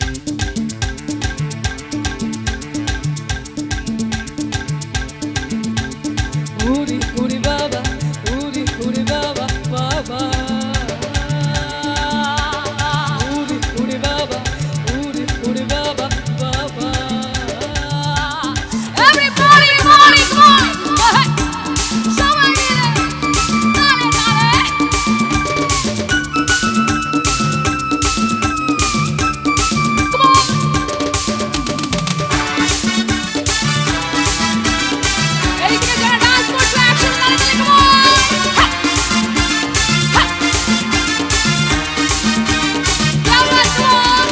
Uri Uri Baba, Uri Uri Baba, Baba. Uri Uri Baba, Uri Uri Baba, Baba. Everybody, come on! Go ahead. Somebody there. Dale, dale. Come on. এইদিকে যারা dance করছো action তালে তালে come on. क्या बात come on.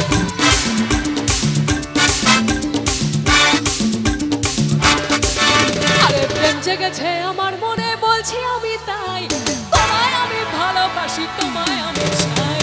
আরে প্রেম জেগেছে আমার মনে বলছি আমি তাই তোমায় আমি ভালোবাসি তোমায় আমি চাই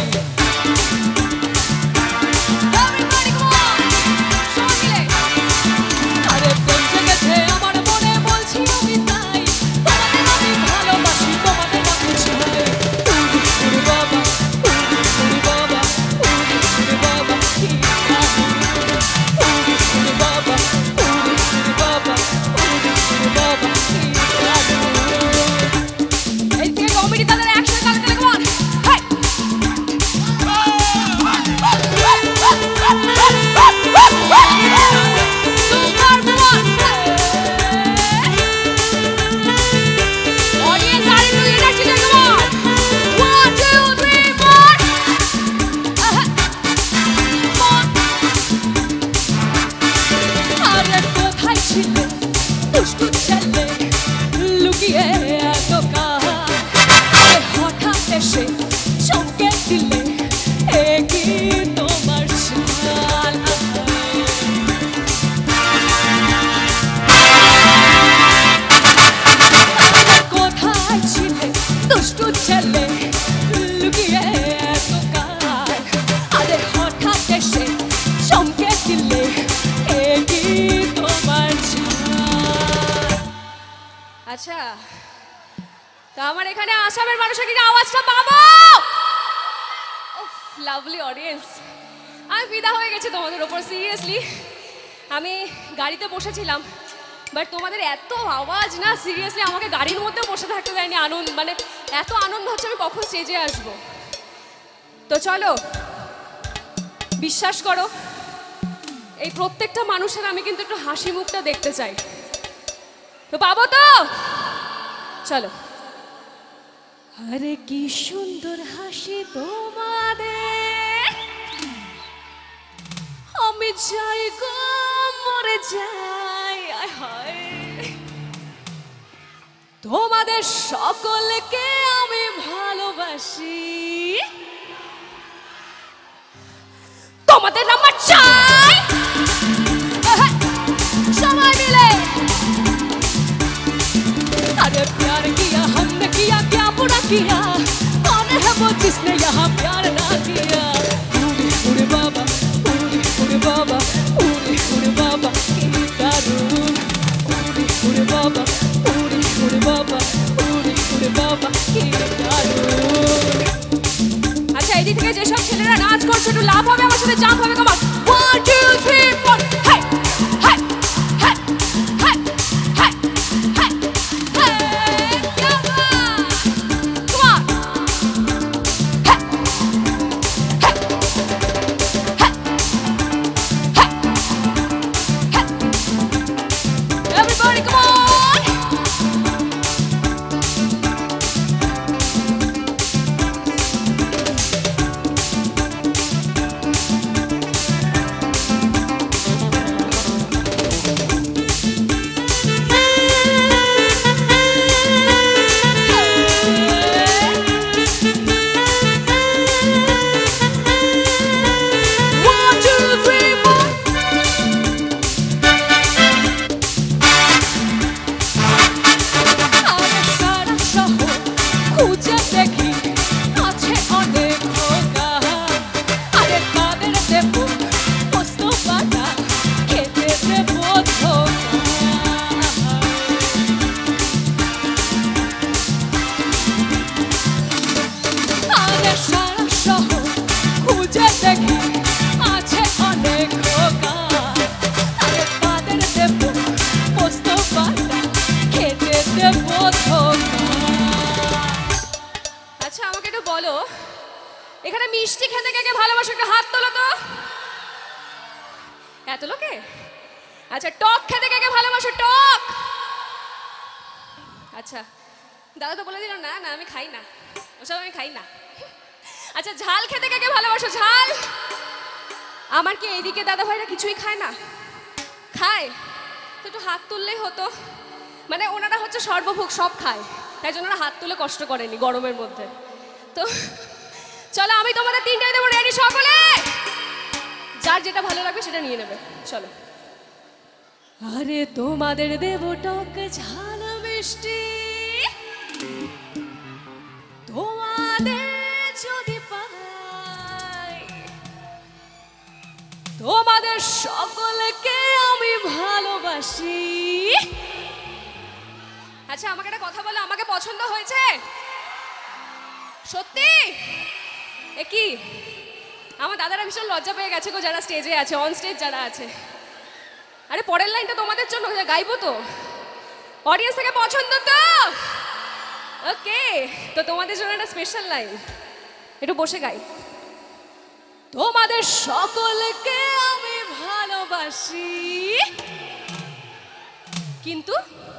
Everybody come on. সবাই মিলে. আরে প্রেম জেগেছে আমার মনে বলছি আমি তাই তোমাদের আমি ভালোবাসি তোমাদের আমি চাই উরি উরি বাবা উরি উরি বাবা উরি উরি বাবা কি জাদু উরি উরি বাবা উরি উরি বাবা উরি উরি বাবা কি জাদু এইদিকে কমেডি তাদের অ্যাকশন তালে তালে come on. Hey. Super come on. Audience are into energy come on. 1 2 3 4. Come on. আরে কোথায় ছিলে দুষ্টু ছেলে লুকিয়ে এত কাল হঠাৎ এসে চমকে দিলে এ কি তোমার চাল কোথায় ছিলে দুষ্টু ছেলে লুকিয়ে এত কাল আরে হঠাৎ এসে চমকে দিলে এ কি তোমার চাল আচ্ছা তা আমার এখানে আসামের মানুষের কি আওয়াজটা পাবো লাভলি অডিয়েন্স আমি ফিদা হয়ে গেছি তোমাদের উপর সিরিয়াসলি আমি গাড়িতে বসেছিলাম বাট তোমাদের এত আওয়াজ না সিরিয়াসলি আমাকে গাড়ির মধ্যে বসে থাকতে দেয়নি আনন্দ মানে এত আনন্দ হচ্ছে আমি কখন স্টেজে আসবো তো চলো বিশ্বাস করো এই প্রত্যেকটা মানুষের আমি কিন্তু একটু হাসি মুখটা দেখতে চাই তো পাবো তো চলো আরে কি সুন্দর হাসি তোমাদের আমি যাই গো মরে যাই আয় হায় তোমাদের সকলকে আমি ভালোবাসি তোমাদের আমার চাই সবাই মিলে अरे प्यार किया हमने किया क्या बुरा किया कौन है वो जिसने यहाँ प्यार ना किया उरी उरी बाबा उरी उरी बाबा उरी उरी बाबा की दारूण उरी उरी बाबा उरी उरी बाबा उरी उरी बाबा की दारूण আচ্ছা এই দিক থেকে যেসব ছেলেরা নাচ করছে একটু লাভ হবে আমার সাথে জাম্প হবে কমান 1 2 3 4 হেই হেই হেই হেই হেই হেই হেই क्या बात come on hey hey hey hey everybody come on এত লোকে? আচ্ছা, টক খেতে কে কে ভালোবাসো? টক। আচ্ছা, দাদা তো বলে দিল না না আমি খাই না, ওসব আমি খাই না। আচ্ছা, ঝাল খেতে কে কে ভালোবাসো? ঝাল। আমার কি এইদিকে দাদা ভাইরা কিছুই খায় না? খায় তো একটু হাত তুললেই হতো। মানে ওনারা হচ্ছে সর্বভোগ, সব খায়, তাই জন্য ওরা হাত তুলে কষ্ট করেনি গরমের মধ্যে। তো চলো, আমি তোমাদের তিনটাই দেবো, রেডি সকলে? যার যেটা ভালো লাগবে সেটা নিয়ে নেবে, চলো। আরে তোমাদের দেব টক ঝাল মিষ্টি, তোমাদের যদি পাই, তোমাদের সকলকে আমি ভালোবাসি। আচ্ছা, আমাকে একটা কথা বলো, আমাকে পছন্দ হয়েছে সত্যি? এ কি, আমার দাদারা ভীষণ লজ্জা পেয়ে গেছে গো, যারা স্টেজে আছে, অন স্টেজ যারা আছে। আরে পরের লাইনটা তোমাদের জন্য গাইবো তো, অডিয়েন্স থেকে পছন্দ তো? ওকে, তো তোমাদের জন্য একটা স্পেশাল লাইন, একটু বসে গাই। তোমাদের সকলকে আমি ভালোবাসি, কিন্তু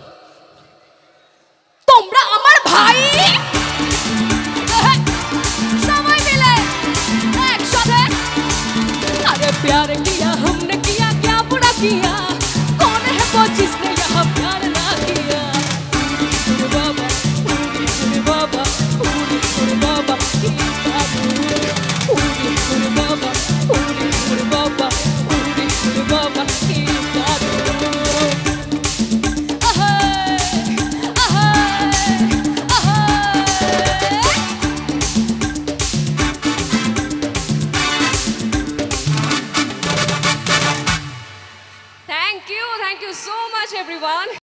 তোমরা আমার ভাই। সবাই মিলে একসাথে। अरे प्यार किया हमने, किया क्या बुरा किया, कौन है वो जिसने यहाँ प्यार ना किया। उरी बाबा, उरी बाबा, उरी बाबा, उरी बाबा, उरी बाबा, उरी बाबा, Thank you so much everyone.